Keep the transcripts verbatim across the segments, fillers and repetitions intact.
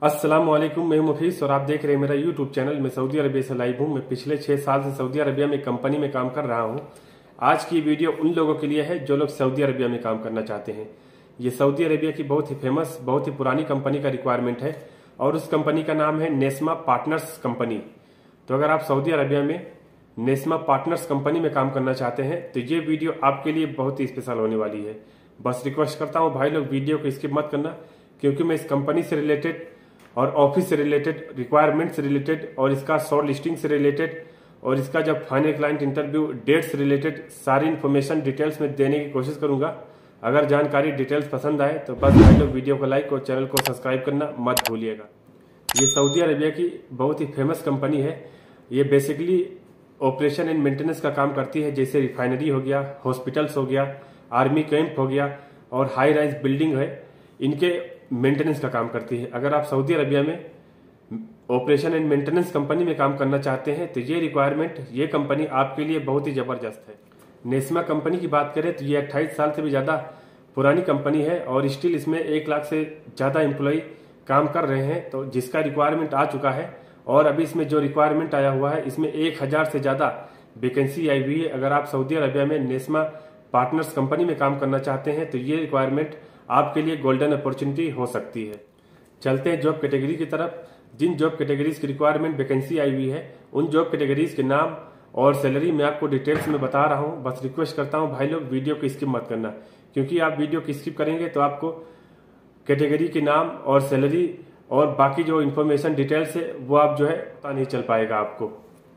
अस्सलाम वालेकुम, मैं मुफीस और आप देख रहे हैं मेरा यूट्यूब चैनल। मैं सऊदी अरबिया से लाइव हूँ। मैं पिछले छह साल से सऊदी अरबिया में कंपनी में काम कर रहा हूँ। आज की वीडियो उन लोगों के लिए है जो लोग सऊदी अरबिया में काम करना चाहते हैं। ये सऊदी अरबिया की बहुत ही फेमस, बहुत ही पुरानी कंपनी का रिक्वायरमेंट है और उस कंपनी का नाम है नेस्मा पार्टनर्स कंपनी। तो अगर आप सऊदी अरबिया में नेस्मा पार्टनर्स कंपनी में काम करना चाहते हैं तो ये वीडियो आपके लिए बहुत ही स्पेशल होने वाली है। बस रिक्वेस्ट करता हूँ भाई लोग, वीडियो को स्किप मत करना, क्योंकि मैं इस कंपनी से रिलेटेड और ऑफिस से रिलेटेड, रिक्वायरमेंट से रिलेटेड और इसका शॉर्ट लिस्टिंग से रिलेटेड और इसका जब फाइनल क्लाइंट इंटरव्यू डेट से रिलेटेड सारी इन्फॉर्मेशन डिटेल्स में देने की कोशिश करूंगा। अगर जानकारी डिटेल्स पसंद आए तो बस भाई लोग वीडियो को लाइक और चैनल को सब्सक्राइब करना मत भूलिएगा। ये सऊदी अरबिया की बहुत ही फेमस कंपनी है। ये बेसिकली ऑपरेशन एंड मेंटेनेंस का काम करती है, जैसे रिफाइनरी हो गया, हॉस्पिटल्स हो गया, आर्मी कैंप हो गया और हाई राइज बिल्डिंग है, इनके मेंटेनेंस का काम करती है। अगर आप सऊदी अरबिया में ऑपरेशन एंड मेंटेनेंस कंपनी में काम करना चाहते हैं तो ये रिक्वायरमेंट, ये कंपनी आपके लिए बहुत ही जबरदस्त है। नेस्मा कंपनी की बात करें तो ये अट्ठाईस साल से भी ज्यादा पुरानी कंपनी है और स्टिल इसमें एक लाख से ज्यादा एम्प्लॉय काम कर रहे हैं। तो जिसका रिक्वायरमेंट आ चुका है और अभी इसमें जो रिक्वायरमेंट आया हुआ है, इसमें एक हजार से ज्यादा वैकेंसी आई हुई है। अगर आप सऊदी अरबिया में नेस्मा पार्टनर्स कंपनी में काम करना चाहते हैं तो ये रिक्वायरमेंट आपके लिए गोल्डन अपॉर्चुनिटी हो सकती है। चलते हैं जॉब कैटेगरी की तरफ। जिन जॉब कैटेगरीज की रिक्वायरमेंट वैकेंसी आई हुई है, उन जॉब कैटेगरीज के नाम और सैलरी मैं आपको डिटेल्स में बता रहा हूं। बस रिक्वेस्ट करता हूं भाई लोग, वीडियो को स्किप मत करना, क्योंकि आप वीडियो को स्किप करेंगे तो आपको कैटेगरी के नाम और सैलरी और बाकी जो इन्फॉर्मेशन डिटेल्स है वो आप जो है पता नहीं चल पाएगा आपको।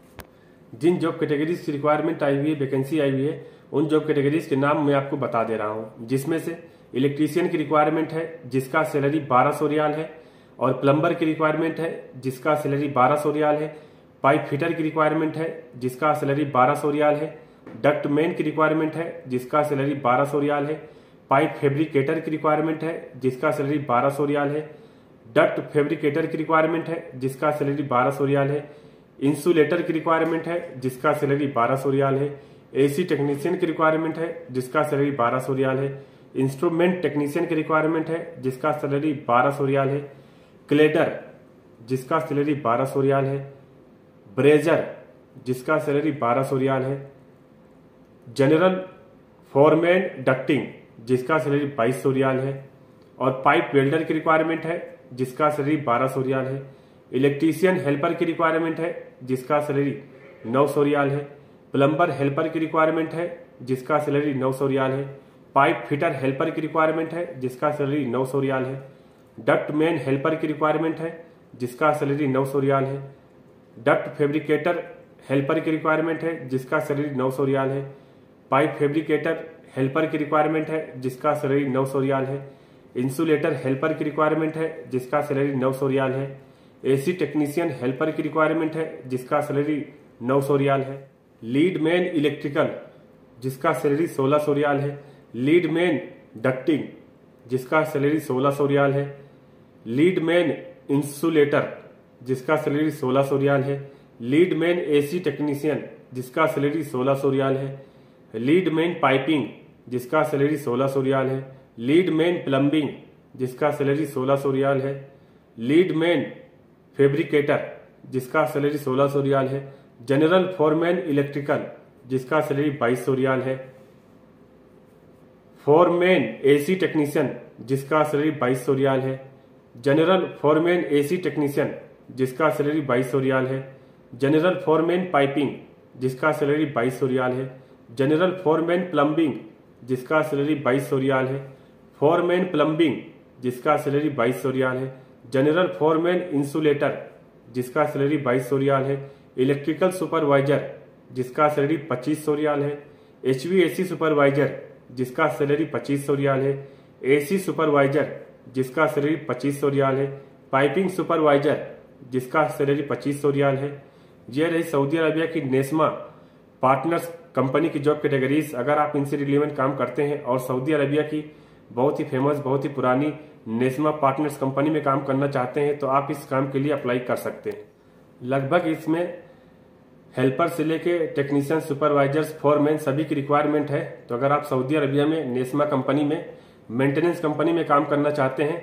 जिन जॉब कैटेगरीज की रिक्वायरमेंट आई हुई है, वैकेंसी आई हुई है, उन जॉब कैटेगरीज के नाम मैं आपको बता दे रहा हूं। जिसमें से इलेक्ट्रीशियन की रिक्वायरमेंट है जिसका सैलरी बारह सौ रियाल है, और प्लम्बर की रिक्वायरमेंट है जिसका सैलरी बारह सौ रियाल है। पाइप फिटर की रिक्वायरमेंट है जिसका सैलरी बारह सौ रियाल है। डक्ट मैन की रिक्वायरमेंट है जिसका सैलरी बारह सौ रियाल है। पाइप फैब्रिकेटर की रिक्वायरमेंट है जिसका सैलरी बारह सौ रियाल है। डक्ट फैब्रिकेटर की रिक्वायरमेंट है जिसका सैलरी बारह सौ रियाल है। इंसुलेटर की रिक्वायरमेंट है जिसका सैलरी बारह सौ रियाल है। एसी टेक्नीशियन की रिक्वायरमेंट है जिसका सैलरी बारह सौ रियाल है। इंस्ट्रूमेंट टेक्नीशियन की रिक्वायरमेंट है जिसका सैलरी बारह सौ रियाल है। क्लेडर जिसका सैलरी बारह सौ रियाल है। ब्रेजर जिसका सैलरी बारह सौ रियाल है। जनरल फोरमैन डक्टिंग जिसका सैलरी बाईस सौ रियाल है। और पाइप वेल्डर की रिक्वायरमेंट है जिसका सैलरी बारह सौ रियाल है। इलेक्ट्रीशियन हेल्पर की रिक्वायरमेंट है जिसका सैलरी नौ सौ रियाल है। प्लम्बर हेल्पर की रिक्वायरमेंट है जिसका सैलरी नौ सौ रियाल है। पाइप फिटर हेल्पर की रिक्वायरमेंट है जिसका सैलरी नौ सौ रियाल है। डक्ट मैन हेल्पर की रिक्वायरमेंट है जिसका सैलरी नौ सौ रियाल है। डक्ट फैब्रिकेटर हेल्पर की रिक्वायरमेंट है जिसका सैलरी नौ सौ रियाल है। पाइप फैब्रिकेटर हेल्पर की रिक्वायरमेंट है जिसका सैलरी नौ सौ रियाल है। इंसुलेटर हेल्पर की रिक्वायरमेंट है जिसका सैलरी नौ सौ रियाल है। एसी टेक्नीशियन हेल्पर की रिक्वायरमेंट है जिसका सैलरी नौ सौ रियाल है। लीड मैन इलेक्ट्रिकल जिसका सैलरी सोलह सौ रियाल है। लीड मैन डक्टिंग जिसका सैलरी सोलह सौ रियाल है। लीड मैन इंसुलेटर जिसका सैलरी सोलह सौ रियाल है। लीड मैन एसी टेक्नीशियन जिसका सैलरी सोलह सौ रियाल है। लीड मैन पाइपिंग जिसका सैलरी सोलह सौ रियाल है। लीड मैन प्लम्बिंग जिसका सैलरी सोलह सौ रियाल है। लीड मैन फैब्रिकेटर जिसका सैलरी सोलह सौ रियाल है। जनरल फोरमैन इलेक्ट्रिकल जिसका सैलरी बाईस सौ रियाल है। फोरमैन एसी टेक्नीशियन जिसका सैलरी बाईस सौ रियाल है। जनरल फोरमैन एसी टेक्नीशियन जिसका सैलरी बाईस सौ रियाल है। जनरल फोरमैन पाइपिंग जिसका सैलरी बाईस सौ रियाल है। जनरल फोरमैन प्लम्बिंग जिसका सैलरी बाईस सौ रियाल है। फोरमैन प्लम्बिंग जिसका सैलरी बाईस सौ रियाल है। जनरल फोरमैन इंसुलेटर जिसका सैलरी बाईस सौ रियाल है। इलेक्ट्रिकल सुपरवाइजर जिसका सैलरी पच्चीस सौ रियाल है। एचवीएसी सुपरवाइजर जिसका सैलरी पच्चीस सौ रियाल है। एसी सुपरवाइजर जिसका सैलरी पच्चीस सौ रियाल है। पाइपिंग सुपरवाइजर जिसका सैलरी पच्चीस सौ रियाल है। यह रही सऊदी अरबिया की नेस्मा पार्टनर्स कंपनी की जॉब कैटेगरीज। अगर आप इनसे रिलेवेंट काम करते हैं और सऊदी अरबिया की बहुत ही फेमस, बहुत ही पुरानी नेस्मा पार्टनर्स कंपनी में काम करना चाहते हैं तो आप इस काम के लिए अप्लाई कर सकते हैं। लगभग इसमें हेल्पर से लेके टेक्नीशियन, सुपरवाइजर्स, फोरमैन सभी की रिक्वायरमेंट है। तो अगर आप सऊदी अरबिया में नेस्मा कंपनी में, मेंटेनेंस कंपनी में काम करना चाहते हैं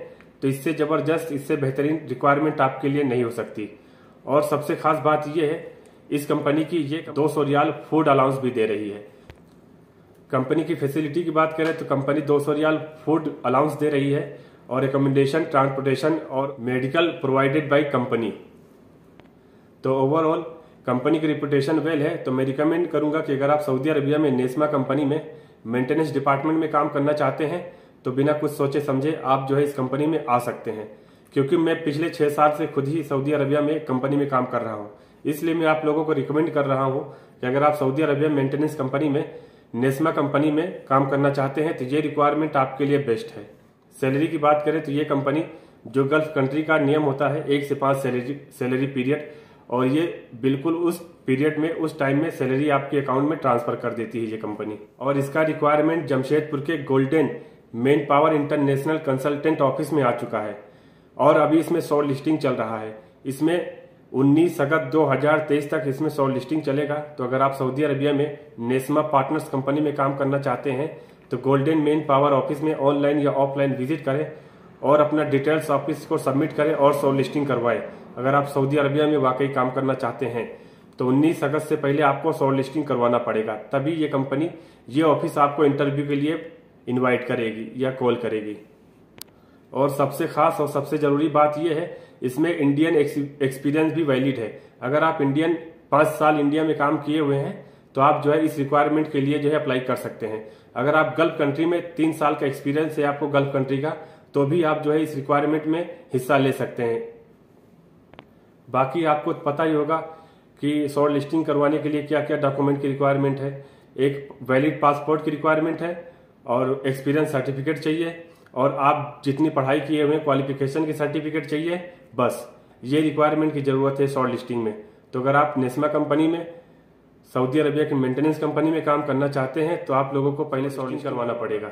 तो इससे जबरदस्त, इससे बेहतरीन रिक्वायरमेंट आपके लिए नहीं हो सकती। और सबसे खास बात यह है इस कंपनी की, ये दो सौ रियाल फूड अलाउंस भी दे रही है। कंपनी की फैसिलिटी की बात करें तो कंपनी दो सौ रियाल फूड अलाउंस दे रही है और एकोमोडेशन, ट्रांसपोर्टेशन और मेडिकल प्रोवाइडेड बाय कंपनी। तो ओवरऑल कंपनी की रिपुटेशन वेल है। तो मैं रिकमेंड करूंगा कि अगर आप सऊदी अरबिया में नेस्मा कंपनी में मेंटेनेंस डिपार्टमेंट में काम करना चाहते हैं तो बिना कुछ सोचे समझे आप जो है इस कंपनी में आ सकते हैं, क्योंकि मैं पिछले छह साल से खुद ही सऊदी अरबिया में कंपनी में काम कर रहा हूं। इसलिए मैं आप लोगों को रिकमेंड कर रहा हूं कि अगर आप सऊदी अरबिया मेंटेनेंस कंपनी में, नेस्मा कंपनी में काम करना चाहते हैं तो ये रिक्वायरमेंट आपके लिए बेस्ट है। सैलरी की बात करें तो ये कंपनी, जो गल्फ कंट्री का नियम होता है एक से पांच सैलरी सैलरी पीरियड, और ये बिल्कुल उस पीरियड में, उस टाइम में सैलरी आपके अकाउंट में ट्रांसफर कर देती है ये कंपनी। और इसका रिक्वायरमेंट जमशेदपुर के Golden Manpower International Consultant office में आ चुका है और अभी इसमें शॉर्ट लिस्टिंग चल रहा है। इसमें उन्नीस अगस्त दो हज़ार तेईस तक इसमें शॉर्ट लिस्टिंग चलेगा। तो अगर आप सऊदी अरबिया में नेस्मा पार्टनर्स कंपनी में काम करना चाहते हैं तो गोल्डन मेन पावर ऑफिस में ऑनलाइन या ऑफलाइन विजिट करें और अपना डिटेल्स ऑफिस को सबमिट करें और शॉर्ट लिस्टिंग करवाएं। अगर आप सऊदी अरबिया में वाकई काम करना चाहते हैं तो उन्नीस अगस्त से पहले आपको शॉर्ट लिस्टिंग करवाना पड़ेगा, तभी ये कंपनी, ये ऑफिस आपको इंटरव्यू के लिए इनवाइट करेगी या कॉल करेगी। और सबसे खास और सबसे जरूरी बात यह है, इसमें इंडियन एक्सपीरियंस भी वैलिड है। अगर आप इंडियन पांच साल इंडिया में काम किए हुए हैं तो आप जो है इस रिक्वायरमेंट के लिए जो है अप्लाई कर सकते हैं। अगर आप गल्फ कंट्री में तीन साल का एक्सपीरियंस है आपको गल्फ कंट्री का, तो भी आप जो है इस रिक्वायरमेंट में हिस्सा ले सकते हैं। बाकी आपको पता ही होगा कि शॉर्ट लिस्टिंग करवाने के लिए क्या क्या डॉक्यूमेंट की रिक्वायरमेंट है। एक वैलिड पासपोर्ट की रिक्वायरमेंट है और एक्सपीरियंस सर्टिफिकेट चाहिए, और आप जितनी पढ़ाई किए हुए क्वालिफिकेशन की सर्टिफिकेट चाहिए। बस ये रिक्वायरमेंट की जरूरत है शॉर्ट लिस्टिंग में। तो अगर आप नेस्मा कंपनी में, सऊदी अरबिया की मेंटेनेंस कंपनी में काम करना चाहते हैं तो आप लोगों को पहले शॉर्ट लिस्ट करवाना पड़ेगा।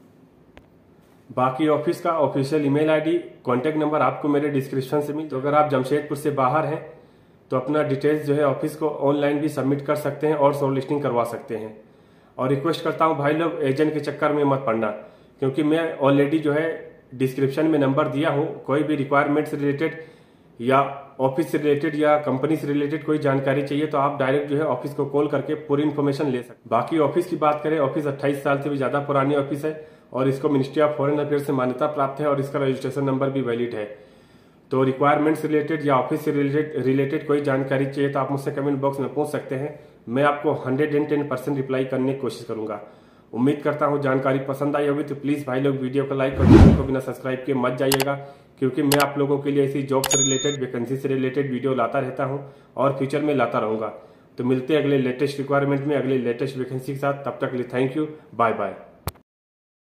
बाकी ऑफिस का official email ID, contact number आपको मेरे डिस्क्रिप्शन से मिल। तो अगर आप जमशेदपुर से बाहर हैं तो अपना डिटेल्स जो है ऑफिस को ऑनलाइन भी सबमिट कर सकते हैं और शॉर्ट लिस्टिंग करवा सकते हैं। और रिक्वेस्ट करता हूं भाई लोग, एजेंट के चक्कर में मत पड़ना, क्योंकि मैं ऑलरेडी जो है डिस्क्रिप्शन में नंबर दिया हूं। कोई भी रिक्वायरमेंट से रिलेटेड या ऑफिस से रिलेटेड या कंपनी से रिलेटेड कोई जानकारी चाहिए तो आप डायरेक्ट जो है ऑफिस को कॉल करके पूरी इन्फॉर्मेशन ले सकते। बाकी ऑफिस की बात करें, ऑफिस अट्ठाईस साल से भी ज्यादा पुरानी ऑफिस है और इसको मिनिस्ट्री ऑफ फॉरेन अफेयर से मान्यता प्राप्त है और इसका रजिस्ट्रेशन नंबर भी वैलिड है। तो रिक्वायरमेंट से रिलेटेड या ऑफिस से रिलेटेड रिलेटेड कोई जानकारी चाहिए तो आप मुझसे कमेंट बॉक्स में पूछ सकते हैं। मैं आपको hundred and ten percent reply करने की कोशिश करूंगा। उम्मीद करता हूं जानकारी पसंद आई होगी। तो प्लीज भाई लोग वीडियो को लाइक और चैनल को बिना सब्सक्राइब किए मत जाइएगा, क्योंकि मैं आप लोगों के लिए ऐसी जॉब से रिलेटेड, वैकेंसी से रिलेटेड वीडियो लाता रहता हूं और फ्यूचर में लाता रहूंगा। तो मिलते हैं अगले लेटेस्ट रिक्वायरमेंट में, अगले लेटेस्ट वैकेंसी के साथ। तब तक के लिए थैंक यू, बाय बाय।